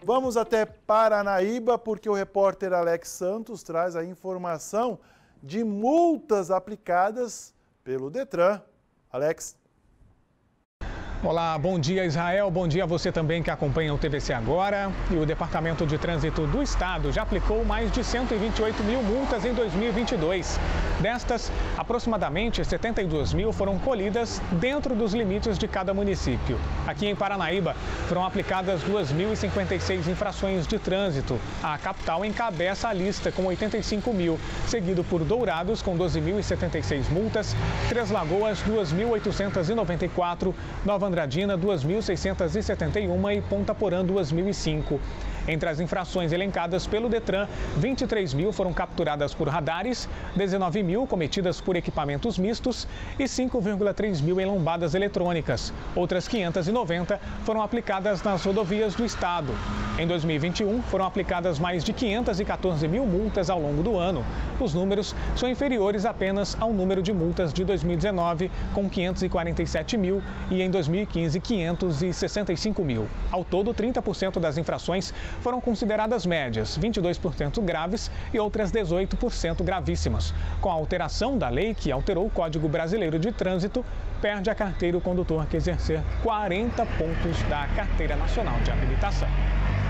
Vamos até Paranaíba, porque o repórter Alex Santos traz a informação de multas aplicadas pelo Detran. Alex. Olá, bom dia Israel, bom dia a você também que acompanha o TVC Agora. E o Departamento de Trânsito do Estado já aplicou mais de 128 mil multas em 2022. Destas, aproximadamente 72 mil foram colhidas dentro dos limites de cada município. Aqui em Paranaíba foram aplicadas 2.056 infrações de trânsito. A capital encabeça a lista com 85 mil, seguido por Dourados com 12.076 multas, Três Lagoas 2.894, Nova Andradina 2.671 e Ponta Porã 2.005. Entre as infrações elencadas pelo Detran, 23 mil foram capturadas por radares, 19 mil cometidas por equipamentos mistos e 5,3 mil em lombadas eletrônicas. Outras 590 foram aplicadas nas rodovias do estado. Em 2021, foram aplicadas mais de 514 mil multas ao longo do ano. Os números são inferiores apenas ao número de multas de 2019, com 547 mil, e em 2015, 565 mil. Ao todo, 30% das infrações foram consideradas médias, 22% graves e outras 18% gravíssimas. Com a alteração da lei que alterou o Código Brasileiro de Trânsito, perde a carteira o condutor que exercer 40 pontos da Carteira Nacional de Habilitação.